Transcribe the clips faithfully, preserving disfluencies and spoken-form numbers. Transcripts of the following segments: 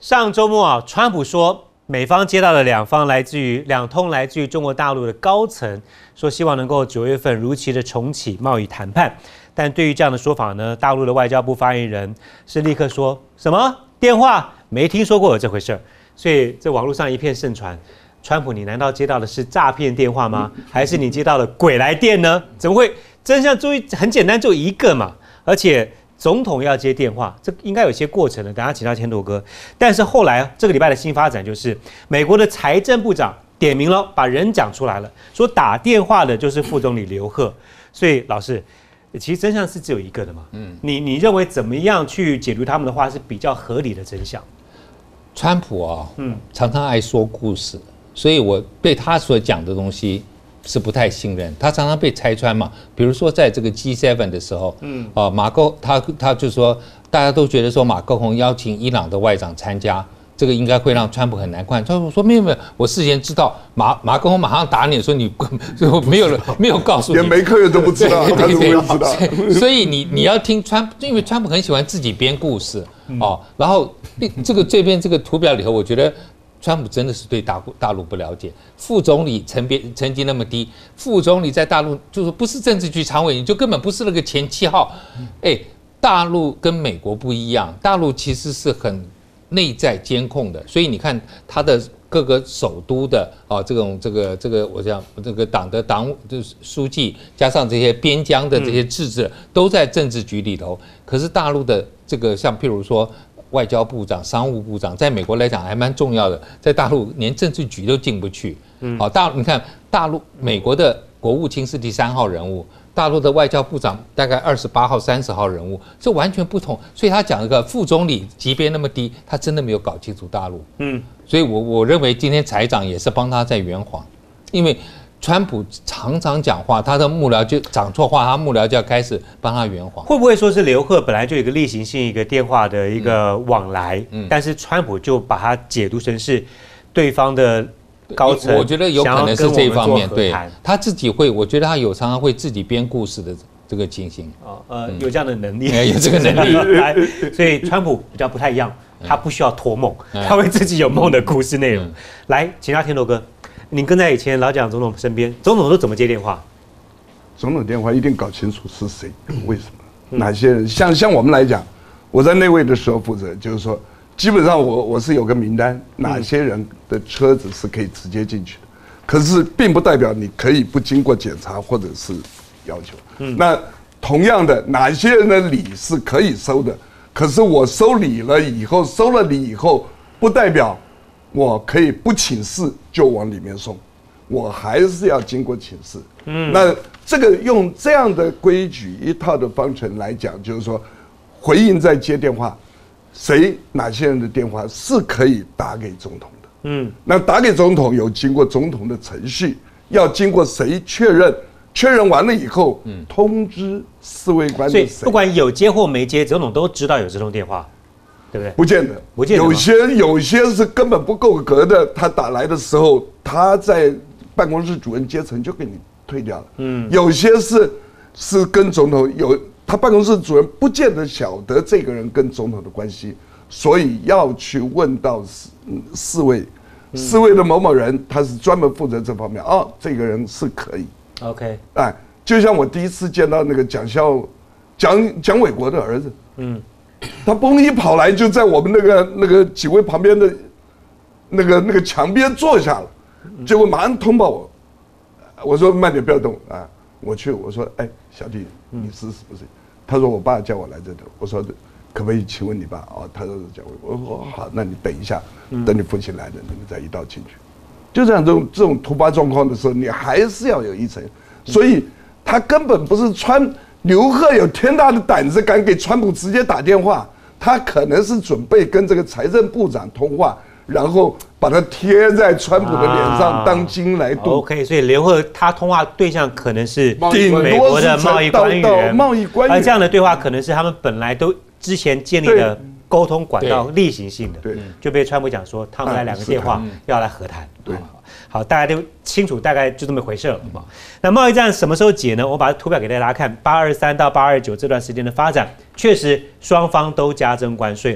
上周末啊，川普说，美方接到了两方来自于两通来自于中国大陆的高层，说希望能够九月份如期的重启贸易谈判。但对于这样的说法呢，大陆的外交部发言人是立刻说什么电话没听说过有这回事儿，所以这网络上一片盛传。川普，你难道接到的是诈骗电话吗？还是你接到了鬼来电呢？怎么会？真相终于很简单，就一个嘛，而且。总统要接电话，这应该有些过程的。等下请到千朵哥。但是后来这个礼拜的新发展就是，美国的财政部长点名了，把人讲出来了，说打电话的就是副总理刘鹤。所以老师，其实真相是只有一个的嘛。嗯，你你认为怎么样去解读他们的话是比较合理的真相？ 川普啊，嗯，常常爱说故事，所以我对他所讲的东西。是不太信任，他常常被拆穿嘛。比如说在这个 G 七 的时候，嗯，啊，马高他他就说，大家都觉得说马高鸿邀请伊朗的外长参加，这个应该会让川普很难看。川普说没有没有，我事先知道，马马高鸿马上打你说你没有没有告诉你， 连梅克尔都不知道，他怎么会知道？ 所以你你要听川普，因为川普很喜欢自己编故事哦。然后这个这边这个图表里头，我觉得。川普真的是对大大陆不了解，副总理层别层级那么低，副总理在大陆就是不是政治局常委，你就根本不是那个前七号。哎，大陆跟美国不一样，大陆其实是很内在监控的，所以你看他的各个首都的啊，这种这个这个我讲这个党的党就是书记，加上这些边疆的这些自治，都在政治局里头。可是大陆的这个像譬如说。外交部长、商务部长，在美国来讲还蛮重要的，在大陆连政治局都进不去。嗯，好，大你看大陆美国的国务卿是第三号人物，大陆的外交部长大概二十八号、三十号人物，这完全不同。所以他讲一个副总理级别那么低，他真的没有搞清楚大陆。嗯，所以我我认为今天财长也是帮他在圆谎，因为。川普常常讲话，他的幕僚就讲错话，他幕僚就要开始帮他圆谎。 会不会说是刘鹤本来就有一个例行性一个电话的一个往来，嗯、但是川普就把它解读成是对方的高层， 我觉得有可能是这一方面，对，他自己会，我觉得他有常常会自己编故事的这个情形。 哦，呃，有这样的能力， 有这个能力来，所以川普比较不太一样，他不需要托梦，他会自己有梦的故事内容。来，请他天罗哥。你跟在以前老蒋总统身边，总统都怎么接电话？ 总统电话一定搞清楚是谁，为什么，哪些人？像像我们来讲，我在内卫的时候负责，就是说，基本上我我是有个名单，哪些人的车子是可以直接进去的，可是并不代表你可以不经过检查或者是要求。嗯，那同样的，哪些人的礼是可以收的，可是我收礼了以后，收了礼以后，不代表。我可以不请示就往里面送，我还是要经过请示。嗯，那这个用这样的规矩一套的方程来讲，就是说，回应在接电话，谁哪些人的电话是可以打给总统的。嗯，那打给总统有经过总统的程序，要经过谁确认，确认完了以后，嗯，通知侍卫官的谁。 所以不管有接或没接，总统都知道有这通电话。对不对？ 不见得， 不见得。 有些有些是根本不够格的，他打来的时候，他在办公室主任阶层就给你退掉了。嗯，有些是是跟总统有，他办公室主任不见得晓得这个人跟总统的关系，所以要去问到侍侍卫，侍卫的某某人，他是专门负责这方面。哦，这个人是可以。 OK， 哎，就像我第一次见到那个蒋孝蒋蒋纬国的儿子，嗯。他嘣一跑来，就在我们那个那个几位旁边的，那个那个墙边坐下了，结果马上通报我，我说慢点不要动啊，我去，我说哎小弟你是什么事？他说我爸叫我来这的，我说可不可以请问你爸？哦，他说是蒋纬国，我说好，那你等一下，等你父亲来了，你们再一道进去。就这样这种这种突发状况的时候，你还是要有一层，所以他根本不是川。刘鹤有天大的胆子，敢给川普直接打电话，他可能是准备跟这个财政部长通话，然后把它贴在川普的脸上当金来渡。 OK， 所以刘鹤他通话对象可能是美国的贸易官员， 贸易官员， 而这样的对话可能是他们本来都之前建立的沟通管道例行性的， 对， 就被川普讲说他们来两个电话要来和谈， 对。 好，大家都清楚，大概就这么回事了嘛。那贸易战什么时候解呢？我把图表给大家看，八二三到八二九这段时间的发展，确实双方都加征关税了。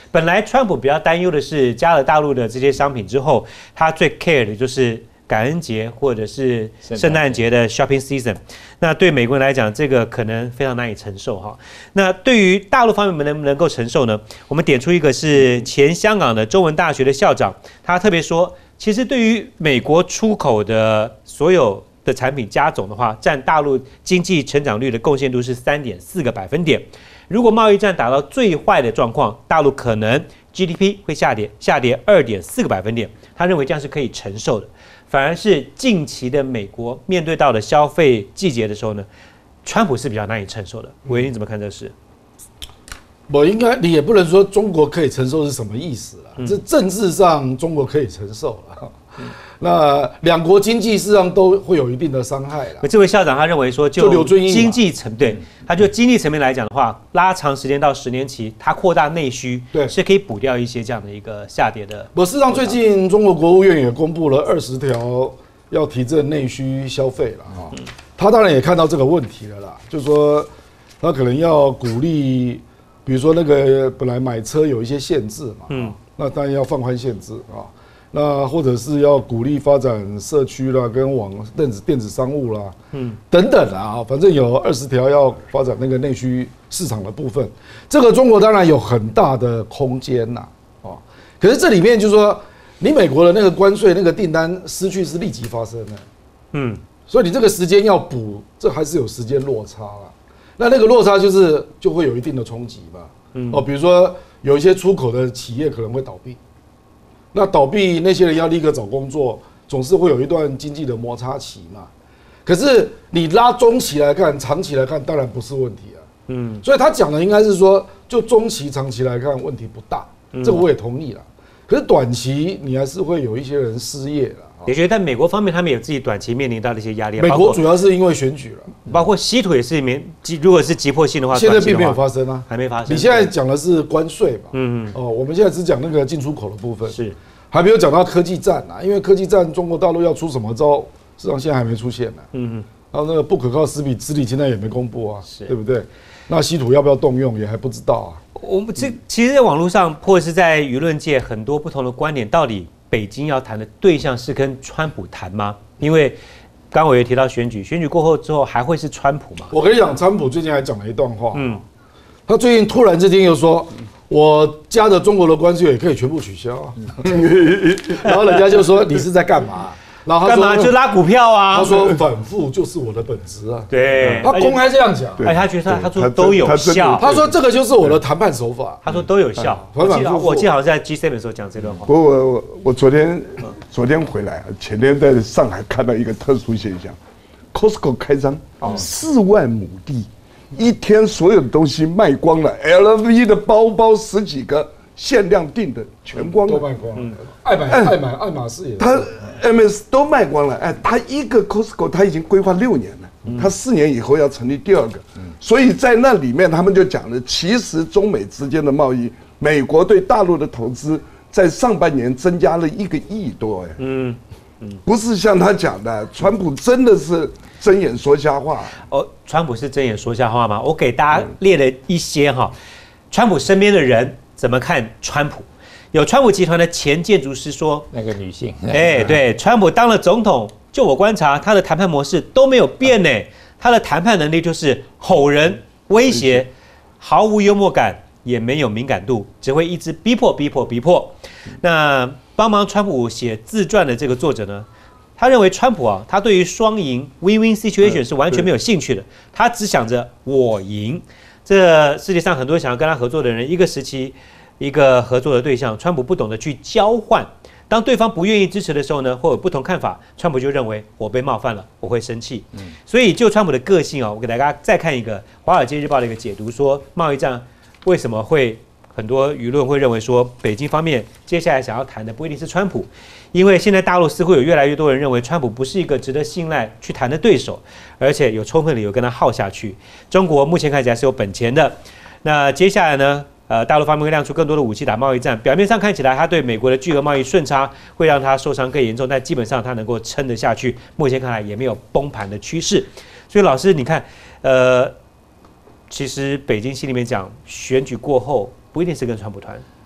本来川普比较担忧的是加了大陆的这些商品之后，他最 care 的就是感恩节或者是圣诞节的 shopping season。那对美国人来讲，这个可能非常难以承受哈。那对于大陆方面能不能够承受呢？我们点出一个是前香港的中文大学的校长，他特别说，其实对于美国出口的所有的产品加总的话，占大陆经济成长率的贡献度是三点四个百分点。如果贸易战达到最坏的状况，大陆可能 G D P 会下跌，下跌二点四个百分点。他认为这样是可以承受的。反而是近期的美国面对到的消费季节的时候呢，川普是比较难以承受的。伟你怎么看这事？ 我应该你也不能说中国可以承受是什么意思了，嗯、这政治上中国可以承受了。嗯、那两国经济事实上都会有一定的伤害了。 这位校长他认为说，就经济层对，他就经济层面来讲的话，拉长时间到十年期，它扩大内需，对，是可以补掉一些这样的一个下跌的。 我事实上最近中国国务院也公布了二十条要提振内需消费了哈，嗯、他当然也看到这个问题了啦，就是说他可能要鼓励，比如说那个本来买车有一些限制嘛，嗯，那当然要放宽限制啊。那或者是要鼓励发展社区啦，跟网电子电子商务啦，嗯，等等啊，反正有二十条要发展那个内需市场的部分。这个中国当然有很大的空间呐，哦，可是这里面就是说，你美国的那个关税那个订单失去是立即发生的，嗯，所以你这个时间要补，这还是有时间落差啦。那那个落差就是就会有一定的冲击嘛，嗯，哦，比如说有一些出口的企业可能会倒闭。那倒闭那些人要立刻找工作，总是会有一段经济的摩擦期嘛。可是你拉中期来看，长期来看当然不是问题啊。嗯，所以他讲的应该是说，就中期、长期来看问题不大，这个我也同意了。可是短期你还是会有一些人失业了。 也觉得在美国方面，他们有自己短期面临到的一些压力。 美国主要是因为选举了， 包括稀土也是面，如果是急迫性的话， 现在并没有发生啊， 还没发生。 你现在讲的是关税嘛？嗯嗯。哦，我们现在只讲那个进出口的部分， 是还没有讲到科技战啊，因为科技战中国大陆要出什么招，事实上现在还没出现呢。嗯嗯。然后那个不可靠实体实体现在也没公布啊，对不对？那稀土要不要动用也还不知道啊。 我们这其实，在网络上或者是在舆论界，很多不同的观点，到底北京要谈的对象是跟川普谈吗？因为刚我也提到选举，选举过后之后还会是川普吗？ 我跟你讲，川普最近还讲了一段话，嗯，他最近突然之间又说，我加的中国的关税也可以全部取消啊，然后人家就说你是在干嘛？然后他说干嘛就拉股票啊？ 他说反复就是我的本质啊。 对， 他公开这样讲。 哎，他觉得他说都有效。 他说这个就是我的谈判手法。 他说都有效。我记得我记得好像在 G 七 的时候讲这段话。 不过我我我昨天昨天回来，前天在上海看到一个特殊现象 ，Costco 开张四万亩地，一天所有的东西卖光了 ，L V 的包包十几个。限量定的全光了， 都卖光了。爱买爱买爱马仕也是， 他 M S 都卖光了。哎，他一个 Costco 他已经规划六年了，他四年以后要成立第二个。所以在那里面他们就讲了，其实中美之间的贸易，美国对大陆的投资在上半年增加了一个亿多。哎，嗯嗯，不是像他讲的，川普真的是睁眼说瞎话。 哦，川普是睁眼说瞎话吗？我给大家列了一些哈，川普身边的人。怎么看川普？有川普集团的前建筑师说， 那个女性， 哎，对，川普当了总统，就我观察，他的谈判模式都没有变呢。他的谈判能力就是吼人、威胁，毫无幽默感，也没有敏感度，只会一直逼迫、逼迫、逼迫。那帮忙川普写自传的这个作者呢，他认为川普啊，他对于双赢 （win-win situation） 是完全没有兴趣的，他只想着我赢。这世界上很多想要跟他合作的人，一个时期一个合作的对象，川普不懂得去交换。当对方不愿意支持的时候呢，或有不同看法，川普就认为我被冒犯了，我会生气。嗯、所以就川普的个性啊，我给大家再看一个《华尔街日报》的一个解读，说贸易战为什么会很多舆论会认为说，北京方面接下来想要谈的不一定是川普，因为现在大陆似乎有越来越多人认为川普不是一个值得信赖去谈的对手，而且有充分理由跟他耗下去。中国目前看起来是有本钱的，那接下来呢？呃，大陆方面会亮出更多的武器打贸易战，表面上看起来他对美国的巨额贸易顺差会让他受伤更严重，但基本上他能够撑得下去。目前看来也没有崩盘的趋势。所以老师，你看，呃，其实北京心里面讲，选举过后不一定是跟川普团。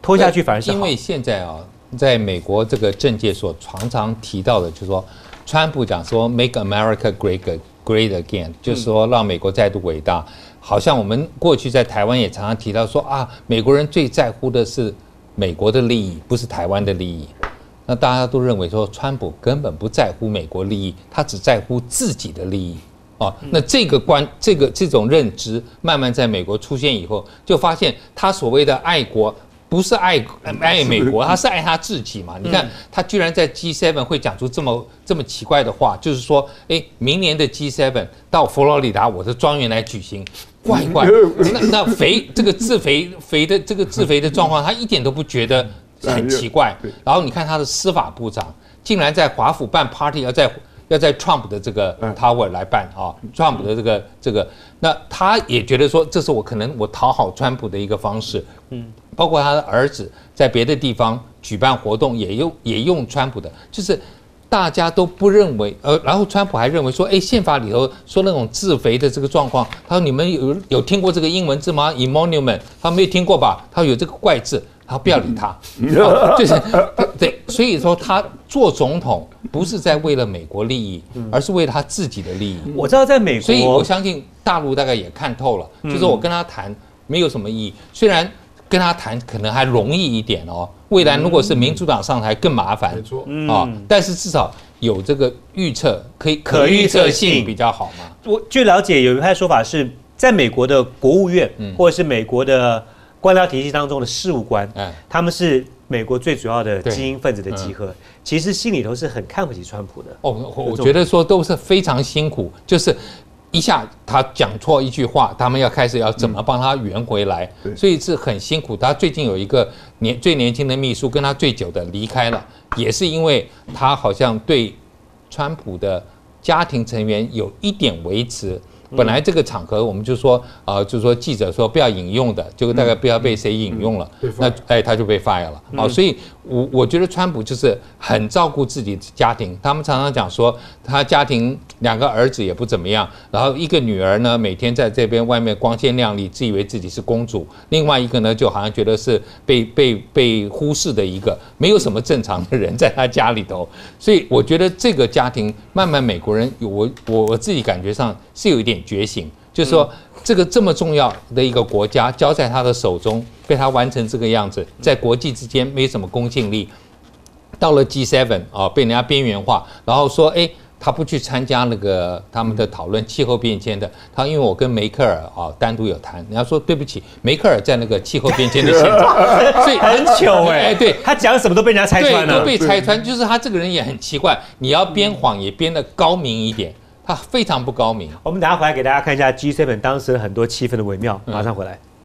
拖下去反而是好。 因为现在啊，在美国这个政界所常常提到的，就是说，川普讲说 “Make America Great Great Again”，就是说让美国再度伟大。好像我们过去在台湾也常常提到说啊，美国人最在乎的是美国的利益，不是台湾的利益。那大家都认为说，川普根本不在乎美国利益，他只在乎自己的利益。哦，那这个观，这个这种认知，慢慢在美国出现以后，就发现他所谓的爱国，不是爱爱美国，他是爱他自己嘛。你看，他居然在 G 七 会讲出这么这么奇怪的话，就是说，哎，明年的 G 七 到佛罗里达我的庄园来举行。怪怪，那那肥这个自肥肥的这个自肥的状况，他一点都不觉得很奇怪。然后你看他的司法部长竟然在华府办 party， 要在要在 Trump 的这个 Tower 来办啊 ，Trump 的这个这个，那他也觉得说这是我可能我讨好川普的一个方式。嗯，包括他的儿子在别的地方举办活动也用也用川普的，就是。大家都不认为，呃，然后川普还认为说，哎，宪法里头说那种自肥的这个状况，他说你们有有听过这个英文字吗 ？emolument， 他没有听过吧？他有这个怪字，他不要理他，啊、就是对，所以说他做总统不是在为了美国利益，而是为了他自己的利益。 我知道在美国， 所以我相信大陆大概也看透了，就是我跟他谈没有什么意义，虽然。跟他谈可能还容易一点哦，未来如果是民主党上台更麻烦，没错啊，但是至少有这个预测，可以可预测性比较好嘛。 我据了解，有一派说法是在美国的国务院或者是美国的官僚体系当中的事务官，他们是美国最主要的精英分子的集合，其实心里头是很看不起川普的。 哦，我觉得说都是非常辛苦，就是。一下他讲错一句话，他们要开始要怎么帮他圆回来，嗯、所以是很辛苦。他最近有一个年最年轻的秘书，跟他最久的离开了，也是因为他好像对川普的家庭成员有一点维持。本来这个场合我们就说，呃，就是说记者说不要引用的，结果大概不知道被谁引用了，嗯、那哎他就被 fire 了。好、嗯，所以我我觉得川普就是很照顾自己的家庭。他们常常讲说，他家庭两个儿子也不怎么样，然后一个女儿呢每天在这边外面光鲜亮丽，自以为自己是公主；另外一个呢就好像觉得是被被被忽视的一个，没有什么正常的人在他家里头。所以我觉得这个家庭慢慢美国人，我我我自己感觉上是有一点。觉醒，就是说这个这么重要的一个国家交在他的手中，被他完成这个样子，在国际之间没什么公信力。到了 G 七 啊，被人家边缘化，然后说，哎，他不去参加那个他们的讨论气候变迁的。他因为我跟梅克尔啊单独有谈，人家说对不起，梅克尔在那个气候变迁的现场，所以很糗哎、欸， 对他讲什么都被人家拆穿了， 对，都被拆穿，就是他这个人也很奇怪，你要编谎也编得高明一点。他非常不高明。 我们等下回来给大家看一下 G 七 当时很多气氛的微妙，马上回来。嗯